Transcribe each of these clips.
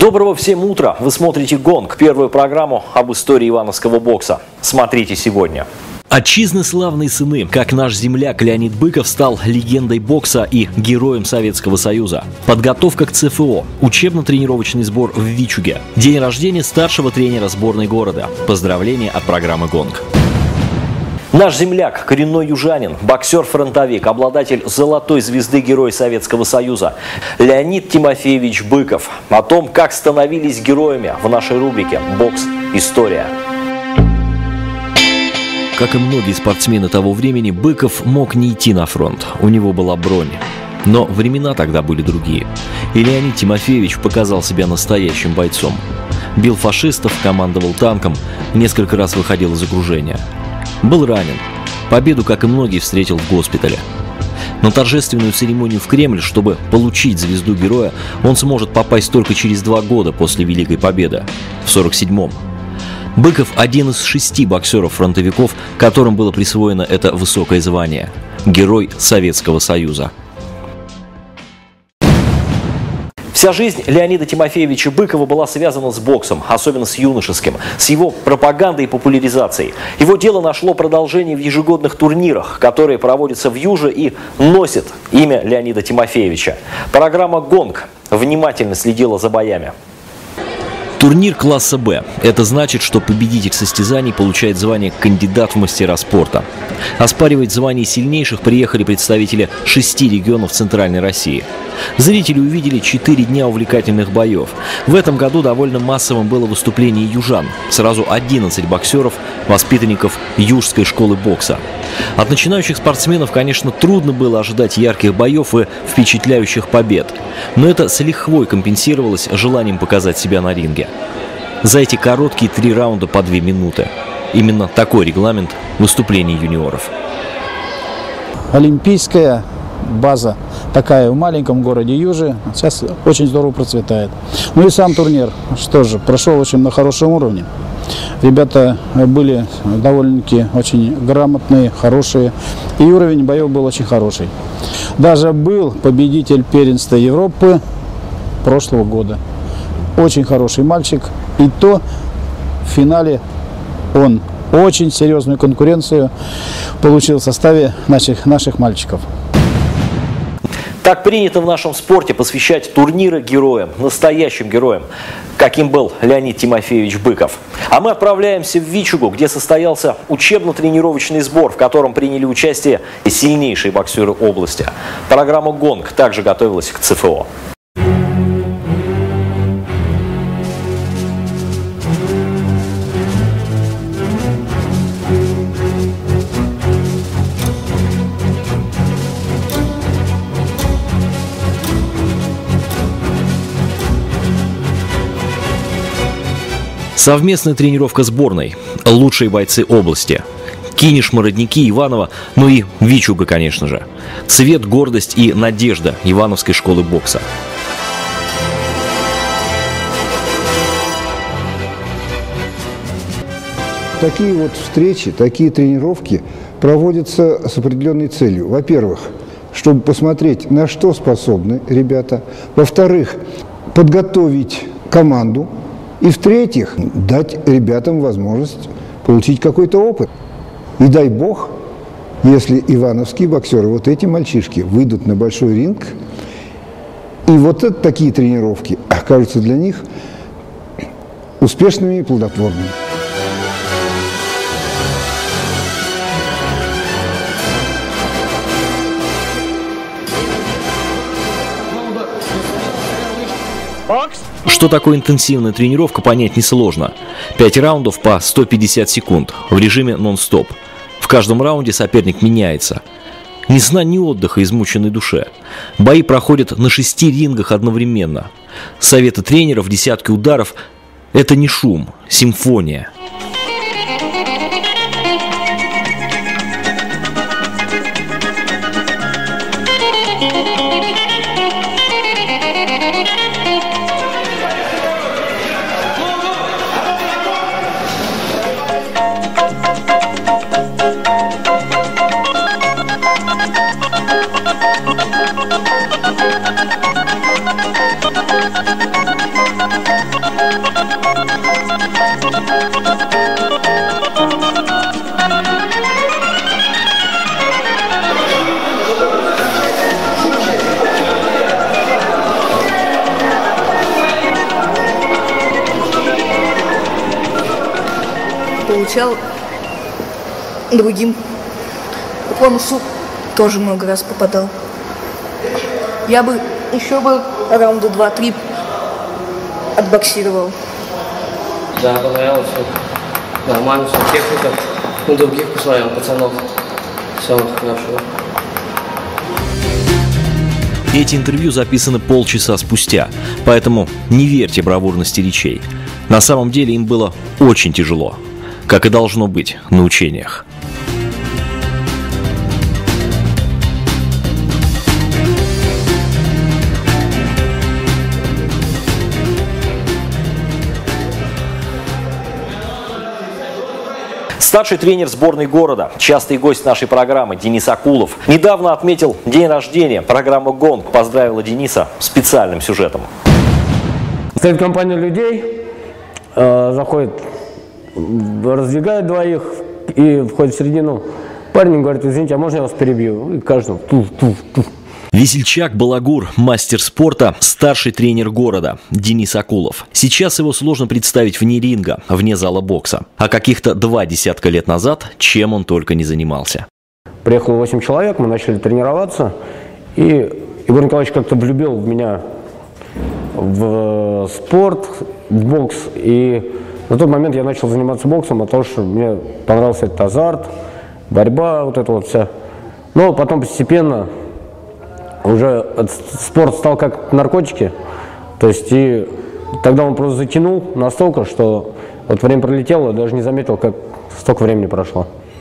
Доброго всем утра! Вы смотрите «Гонг», первую программу об истории ивановского бокса. Смотрите сегодня. Отчизны славные сыны, как наш земляк Леонид Быков стал легендой бокса и героем Советского Союза. Подготовка к ЦФО, учебно-тренировочный сбор в Вичуге, день рождения старшего тренера сборной города. Поздравления от программы «Гонг». Наш земляк, коренной южанин, боксер-фронтовик, обладатель золотой звезды Героя Советского Союза Леонид Тимофеевич Быков. О том, как становились героями, в нашей рубрике «Бокс. История». Как и многие спортсмены того времени, Быков мог не идти на фронт, у него была бронь. Но времена тогда были другие. И Леонид Тимофеевич показал себя настоящим бойцом. Бил фашистов, командовал танком, несколько раз выходил из окружения. Был ранен. Победу, как и многие, встретил в госпитале. На торжественную церемонию в Кремль, чтобы получить звезду героя, он сможет попасть только через 2 года после Великой Победы, в 1947-м. Быков – один из 6 боксеров-фронтовиков, которым было присвоено это высокое звание – Герой Советского Союза. Вся жизнь Леонида Тимофеевича Быкова была связана с боксом, особенно с юношеским, с его пропагандой и популяризацией. Его дело нашло продолжение в ежегодных турнирах, которые проводятся в Юже и носят имя Леонида Тимофеевича. Программа «Гонг» внимательно следила за боями. Турнир класса «Б». Это значит, что победитель состязаний получает звание «Кандидат в мастера спорта». Оспаривать звание сильнейших приехали представители 6 регионов Центральной России. Зрители увидели 4 дня увлекательных боев. В этом году довольно массовым было выступление южан. Сразу 11 боксеров, воспитанников Южской школы бокса. От начинающих спортсменов, конечно, трудно было ожидать ярких боев и впечатляющих побед. Но это с лихвой компенсировалось желанием показать себя на ринге. За эти короткие 3 раунда по 2 минуты. Именно такой регламент выступлений юниоров. Олимпийская база такая в маленьком городе Юже сейчас очень здорово процветает. Ну и сам турнир, что же, прошел очень на хорошем уровне. Ребята были довольно-таки очень грамотные, хорошие, и уровень боев был очень хороший. Даже был победитель первенства Европы прошлого года. Очень хороший мальчик, и то в финале он очень серьезную конкуренцию получил в составе наших мальчиков. Так принято в нашем спорте посвящать турниры героям, настоящим героям, каким был Леонид Тимофеевич Быков. А мы отправляемся в Вичугу, где состоялся учебно-тренировочный сбор, в котором приняли участие и сильнейшие боксеры области. Программа «Гонг» также готовилась к ЦФО. Совместная тренировка сборной, лучшие бойцы области. Кинешма, Родники, Иваново, ну и Вичуга, конечно же. Цвет, гордость и надежда Ивановской школы бокса. Такие вот встречи, такие тренировки проводятся с определенной целью. Во-первых, чтобы посмотреть, на что способны ребята. Во-вторых, подготовить команду. И в-третьих, дать ребятам возможность получить какой-то опыт. И дай бог, если ивановские боксеры, вот эти мальчишки, выйдут на большой ринг, и вот это, такие тренировки окажутся для них успешными и плодотворными. Что такое интенсивная тренировка, понять несложно. 5 раундов по 150 секунд в режиме нон-стоп. В каждом раунде соперник меняется. Ни сна, ни отдыха измученной душе. Бои проходят на 6 рингах одновременно. Советы тренеров, десятки ударов – это не шум, симфония. обучал другим. В промысл тоже много раз попадал. Я бы еще бы раунда 2-3 отбоксировал. Да, понравилось. Нормально, все, техника. Других посмотрел, пацанов. Все хорошо. Эти интервью записаны полчаса спустя, поэтому не верьте бравурности речей. На самом деле им было очень тяжело, как и должно быть на учениях. Старший тренер сборной города, частый гость нашей программы Денис Акулов, недавно отметил день рождения. Программа «Гонг» поздравила Дениса специальным сюжетом. Стоит компания людей, заходит, раздвигает двоих и входит в середину. Парень говорит: извините, а можно я вас перебью? И каждому туф-туф-туф. Весельчак Балагур, мастер спорта, старший тренер города Денис Акулов. Сейчас его сложно представить вне ринга, вне зала бокса. А каких-то 20 лет назад чем он только не занимался. Приехало 8 человек, мы начали тренироваться. И Егор Николаевич как-то влюбил в меня в спорт, в бокс. И на тот момент я начал заниматься боксом, потому что мне понравился этот азарт, борьба, вот это вот вся. Но потом постепенно уже спорт стал как наркотики, то есть и тогда он просто затянул настолько, что вот время пролетело, даже не заметил, как столько времени прошло.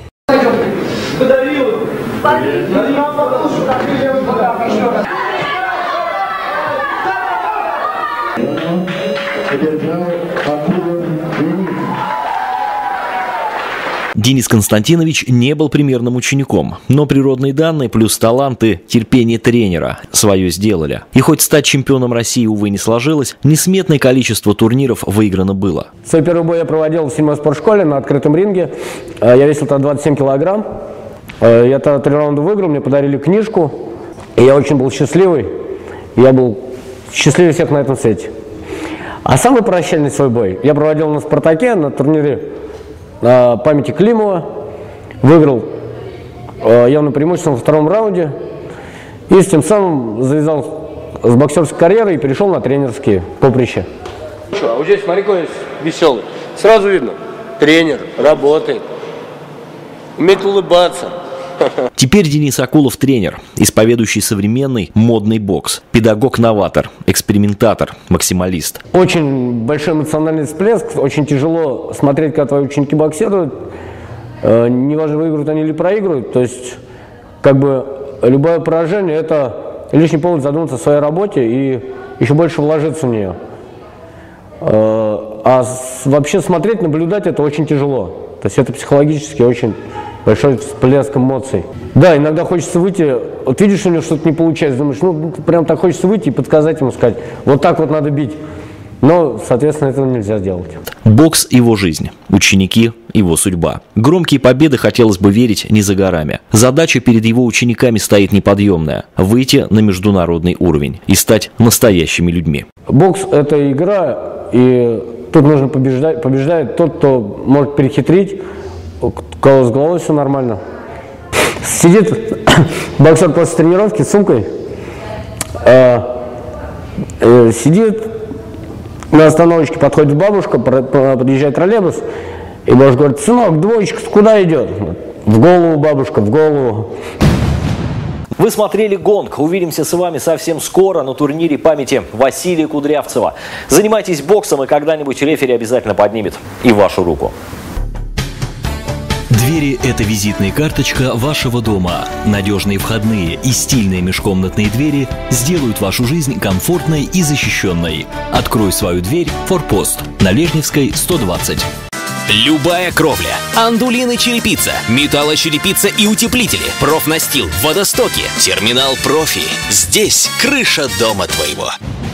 Денис Константинович не был примерным учеником, но природные данные плюс таланты, терпение тренера свое сделали. И хоть стать чемпионом России, увы, не сложилось, несметное количество турниров выиграно было. Свой первый бой я проводил в 7-й спортшколе на открытом ринге. Я весил тогда 27 килограмм. Я тогда 3 раунда выиграл, мне подарили книжку. И я очень был счастливый. Я был счастливее всех на этом свете. А самый прощальный свой бой я проводил на «Спартаке», на турнире памяти Климова, выиграл явно преимуществом во 2-м раунде и с тем самым завязал с боксерской карьерой и перешел на тренерские поприща. А вот здесь, смотри, какой веселый. Сразу видно, тренер, работает, умеет улыбаться. Теперь Денис Акулов тренер, исповедующий современный модный бокс, педагог-новатор, экспериментатор, максималист. Очень большой эмоциональный всплеск, очень тяжело смотреть, когда твои ученики боксируют, неважно, выигрывают они или проигрывают, то есть как бы любое поражение – это лишний повод задуматься о своей работе и еще больше вложиться в нее. Вообще смотреть, наблюдать – это очень тяжело, то есть это психологически очень большой всплеск эмоций. Да, иногда хочется выйти, вот видишь, у него что-то не получается, думаешь, ну, прям так хочется выйти и подсказать ему, сказать, вот так вот надо бить. Но, соответственно, этого нельзя сделать. Бокс – его жизнь, ученики – его судьба. Громкие победы, хотелось бы верить, не за горами. Задача перед его учениками стоит неподъемная – выйти на международный уровень и стать настоящими людьми. Бокс – это игра, и тут нужно побеждать. Побеждает тот, кто может перехитрить, у кого с головой все нормально. Сидит боксер после тренировки с сумкой, сидит на остановочке, подходит бабушка, подъезжает троллейбус, и бабушка говорит: сынок, двоечка куда идет? В голову, бабушка, в голову. Вы смотрели «Гонг». Увидимся с вами совсем скоро на турнире памяти Василия Кудрявцева. Занимайтесь боксом, и когда-нибудь рефери обязательно поднимет и вашу руку. Двери – это визитная карточка вашего дома. Надежные входные и стильные межкомнатные двери сделают вашу жизнь комфортной и защищенной. Открой свою дверь «Форпост» на Лежневской, 120. Любая кровля, андулины черепица, металлочерепица и утеплители, профнастил, водостоки, терминал профи. Здесь крыша дома твоего.